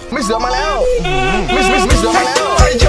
ไม่เสือมาแล้วไม่เสือมาแล้ว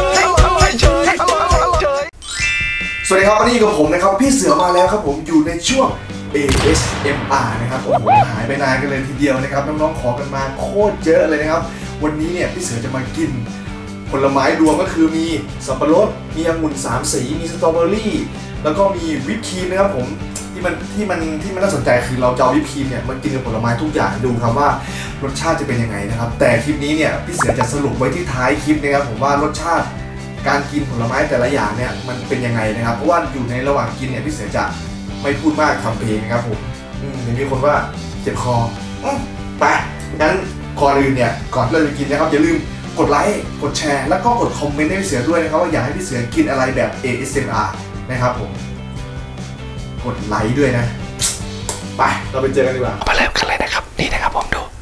สวัสดีครับวันนี้กับผมนะครับพี่เสือมาแล้วครับผมอยู่ในช่วง ASMR นะครับโอ้โหหายไปนานกันเลยทีเดียวนะครับน้องๆขอกันมาโคตรเยอะเลยนะครับวันนี้เนี่ยพี่เสือจะมากินผลไม้รวมก็คือมีสับปะรดมีองุ่น3 สีมีสตรอเบอรี่แล้วก็มีวิปครีมนะครับผมที่มันน่าสนใจคือเราจะเอาวิปครีมเนี่ยมากินกับผลไม้ทุกอย่างดูครับว่ารสชาติจะเป็นยังไงนะครับแต่คลิปนี้เนี่ยพี่เสือจะสรุปไว้ที่ท้ายคลิปนะครับผมว่ารสชาติการกินผลไม้แต่ละอย่างเนี่ยมันเป็นยังไงนะครับเพราะว่าอยู่ในระหว่างกินเนี่ยพี่เสือจะไม่พูดมากทำเพลงครับผมเดี๋ยวมีคนว่าเจ็บคอไปงั้นก่อนอื่นเนี่ยก่อนที่เราจะกินนะครับอย่าลืมกดไลค์กดแชร์แล้วก็กดคอมเมนต์ให้พี่เสือด้วยนะครับว่าอยากให้พี่เสือกินอะไรแบบ ASMR นะครับผมกดไลค์ด้วยนะไปเราไปเจอกันดีกว่ามาเริ่มกันเลยนะครับนี่นะครับผมดู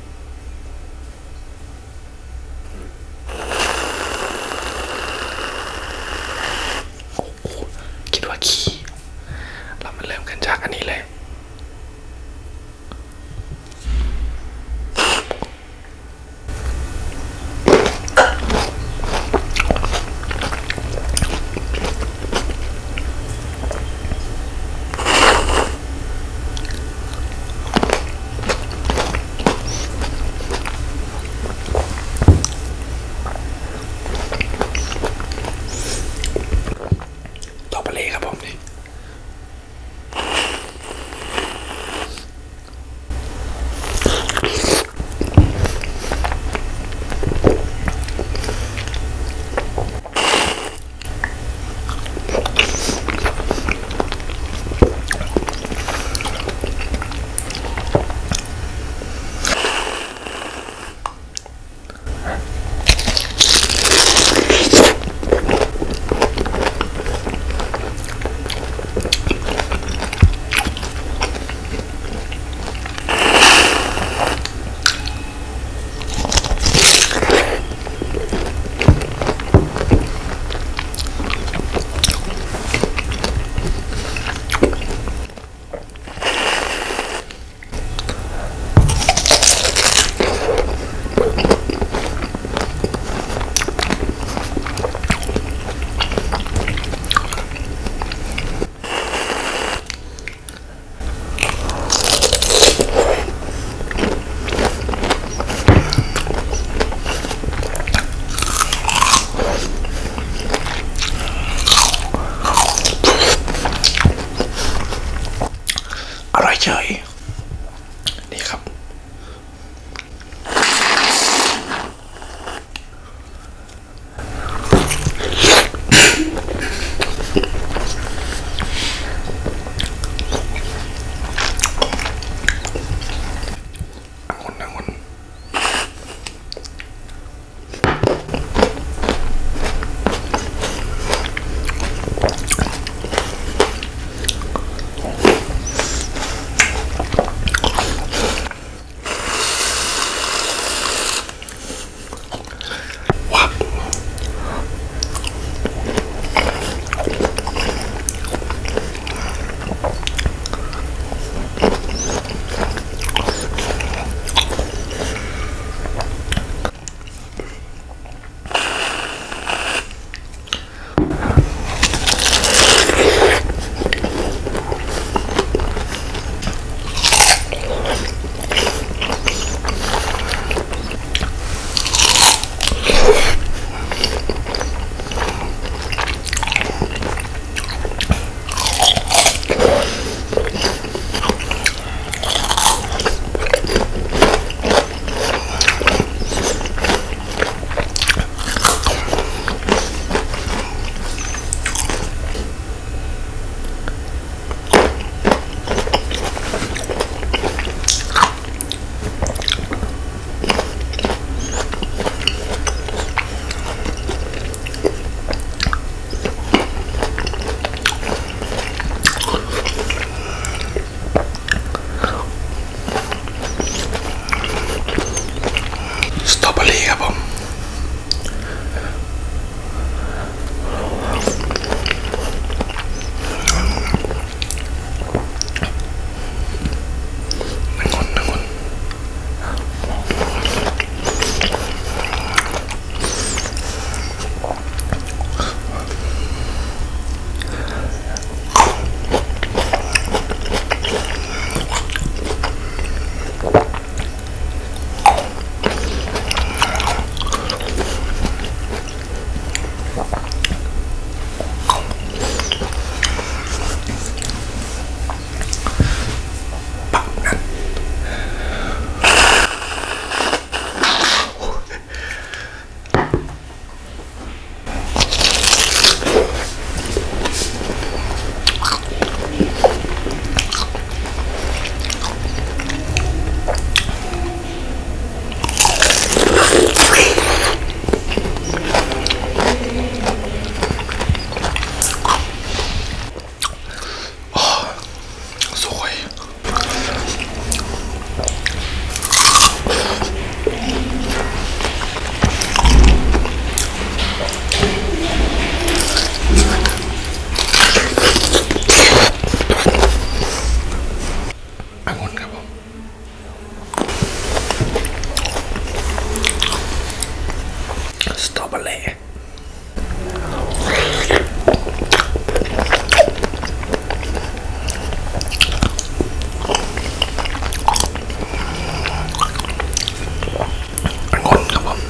คิดว่าขี้เรามาเริ่มกันจากอันนี้เลยสตรอเบอรี่องุ่นครับผม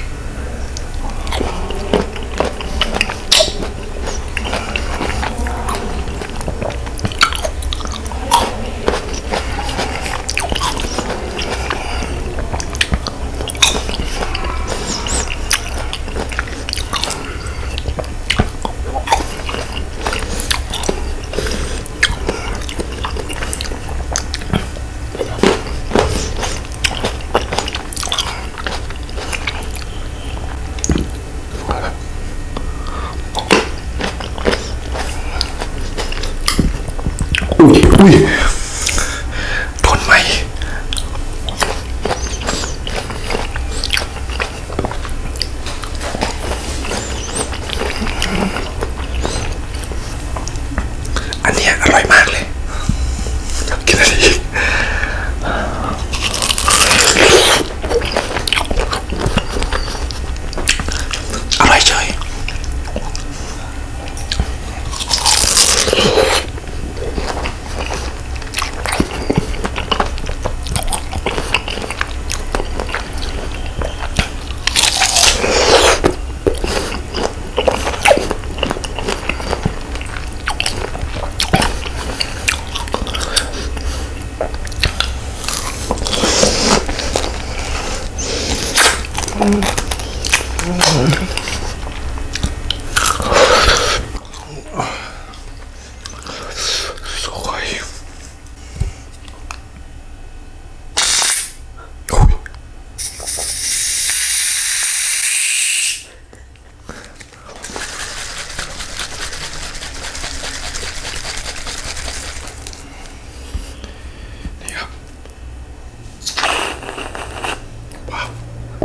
อุ้ยทนไหมอันนี้อร่อยมากเลยกินอะไรอีกอร่อยเฉยสวยนี่ครับว้าว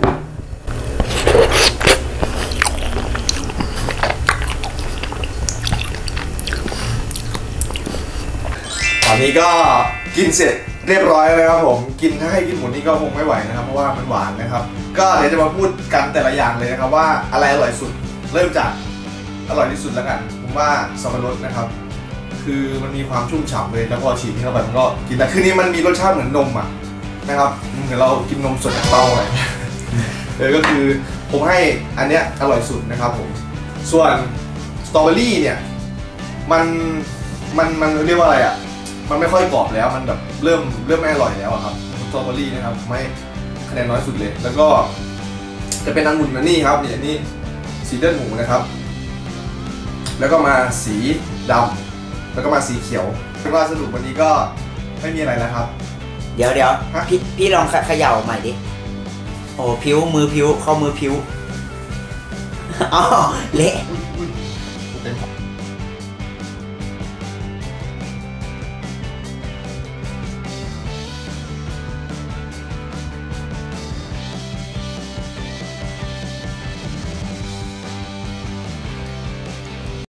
ตอนนี้ก็กินเสร็จเรียบร้อยแล้วนะครับผมกินถ้าให้กินหมดนี้ก็คงไม่ไหวนะครับเพราะว่ามันหวานนะครับก็เดี๋ยวจะมาพูดกันแต่ละอย่างเลยนะครับว่าอะไรอร่อยสุดเริ่มจากอร่อยที่สุดแล้วกันผมว่าสับปะรดนะครับคือมันมีความชุ่มฉ่ำเลยแล้วพอฉีกเข้าไปมันก็กินแต่คือนี้มันมีรสชาติเหมือนนมอ่ะนะครับเหมือนเรากินนมสดจากเต้าอะไรก็คือผมให้อันเนี้ยอร่อยสุดนะครับผมส่วนสตรอเบอรี่เนี่ยมันเรียกว่าอะไรอ่ะมันไม่ค่อยกรอบแล้วมันแบบเริ่มไม่อร่อยแล้วครับสตรอเบอรี่นะครับไม่คะแนนน้อยสุดเลยแล้วก็จะเป็นองุ่นนะนี่ครับเนี่ยนี่สีเลือดหมูนะครับแล้วก็มาสีดำแล้วก็มาสีเขียวเป็นว่าสรุปวันนี้ก็ไม่มีอะไรแล้วครับเดี๋ยวพี่ลองเขย่าใหม่ดิโอ้ผิวมือผิวข้อมือผิวอ๋อเละ